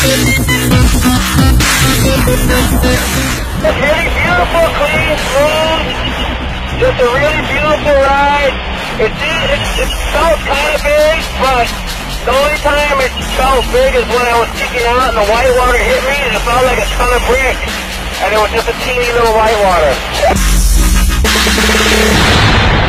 It's really beautiful, clean, smooth. Just a really beautiful ride. It felt kind of big, but the only time it felt big is when I was kicking out and the white water hit me and it felt like a ton of bricks. And it was just a teeny little white water.